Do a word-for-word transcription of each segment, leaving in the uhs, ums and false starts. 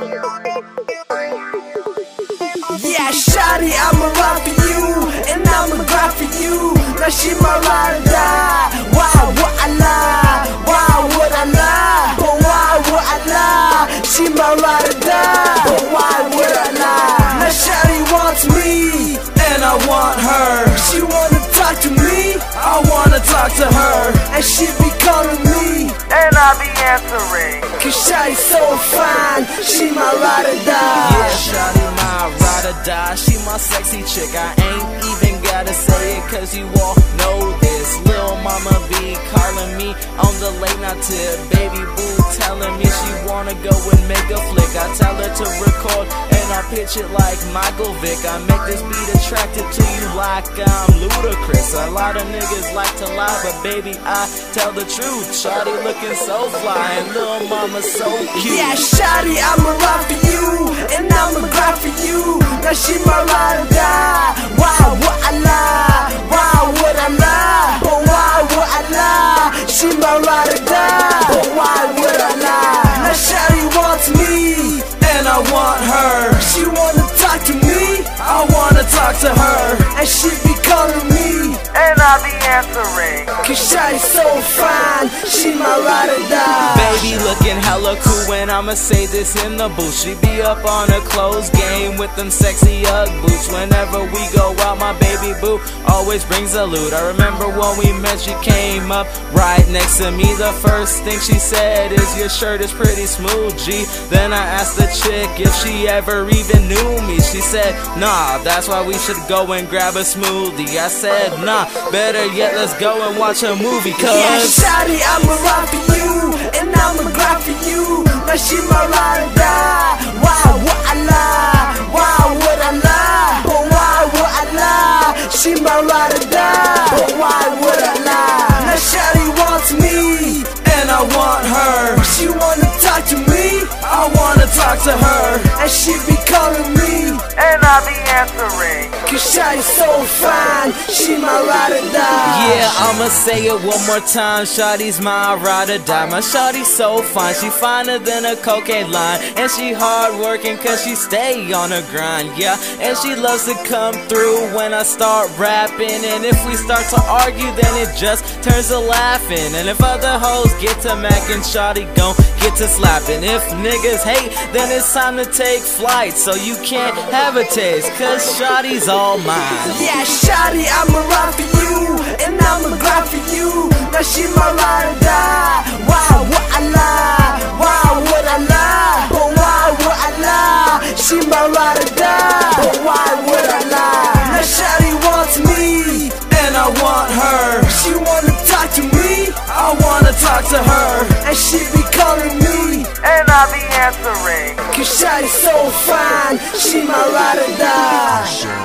Yeah, shawty, I'ma ride for you, and I'ma grind for you. Now she my ride or die. Why would I lie? Why would I lie? But why would I lie? She my ride or die. But why would I lie? Now shawty wants me, and I want her. She wanna talk to me, I wanna talk to her. And she be calling me, and I be answering. Cause shawty so fine, she my ride or die. Yeah, shawty my ride or die. She my sexy chick, I ain't even gotta say it, cause you all know this. Lil' mama be calling me on the late night tip. Baby boo telling me she wanna go and make a flick. I tell her to record and I pitch it like Michael Vick. I make this beat attracted to you like I'm Ludacris. A lot of niggas like to lie, but baby I tell the truth. Shawty looking so fly and lil' mama so cute. Yeah, shawty, I'ma ride for you, and I'ma grind for you. Now she my ride or die. Why would I lie? Why would I lie? But why would I lie? She my ride or die. But why would I lie? Now shawty wants me, and I want her. She wanna talk to me, I wanna talk to her. And she be calling me, and I be answering. Cause shawty so fine, she my ride or die. Baby looking hella cool when I'ma say this in the booth. She be up on her clothes game with them sexy Ugg boots. Whenever we go out, my baby boo always brings a loot. I remember when we met, she came up right next to me. The first thing she said is, your shirt is pretty smooth, G. Then I asked the chick if she ever even knew me. She said, nah, that's why we should go and grab a smoothie. I said, nah, better yet, let's go and watch a movie, cuz yeah, shawty, I'ma ride for you, and I'ma grind for you. Now she my ride or die. Why would I lie? Why would I lie? But why would I lie? She my ride or die. But why would I lie? Now shawty wants me, and I want her. She wanna talk to me, I wanna talk to her. And she be calling me, and I be answering. Cause shawty so fine, she my ride or die. Yeah, I'ma say it one more time. Shawty's my ride or die. My shawty's so fine, she finer than a cocaine line. And she hard working cause she stay on her grind, yeah. And she loves to come through when I start rapping. And if we start to argue, then it just turns to laughing. And if other hoes get to macking, shawty gon' get to slapping. If niggas hate, then it's time to take flight, so you can't have a taste, cause shawty's all mine. Yeah, shawty, I'ma ride for you, and I'ma grind for you. Now she my ride or die. Why would I lie? Why would I lie? But why would I lie? She my ride or die. But why would I lie? Now shawty wants me, and I want her. She wanna talk to me, I wanna talk to her. And she be calling me, and I be answering. Cause shawty so fine, she my ride or die.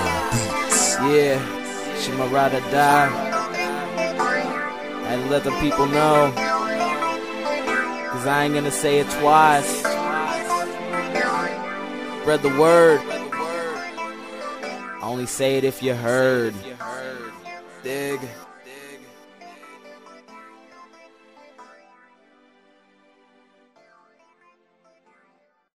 Yeah, she my ride or die. I had to let the people know, cause I ain't gonna say it twice. Spread the word. Only say it if you heard. Dig.